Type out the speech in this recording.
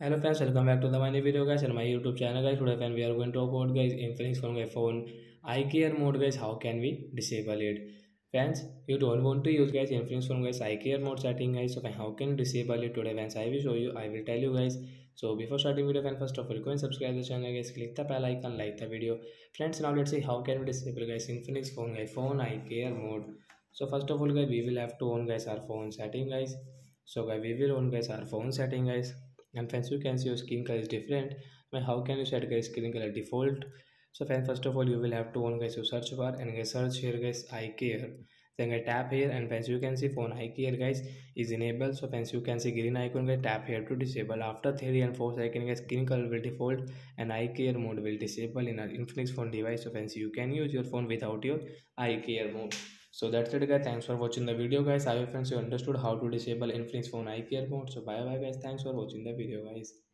Hello friends, welcome back to the my new video guys and my YouTube channel guys. Today friend we are going to talk about guys Infinix phone eye care mode guys. How can we disable it? Friends, you don't want to use guys Infinix phone guys eye care mode setting guys. So how can you disable it today friends? I will show you. I will tell you guys. So before starting video friends, first of all go and subscribe the channel guys. Click the bell icon, like the video. Friends, now let's see how can we disable guys Infinix phone eye care mode. So first of all guys we will have to on guys our phone setting guys. So guys we will on guys our phone setting guys, and friends you can see your skin color is different. But how can you set guys skin color default? So friends, first of all you will have to on guys your search bar and guys search here guys eye care, then guys tap here, and friends you can see phone eye care guys is enabled. So friends you can see green icon guys, tap here to disable. After 3 and 4 seconds guys skin color will default and eye care mode will disable in our Infinix phone device. So friends you can use your phone without your eye care mode. So that's it guys, thanks for watching the video guys. I hope friends you understood how to disable Infinix phone eye care mode. So bye bye guys, thanks for watching the video guys.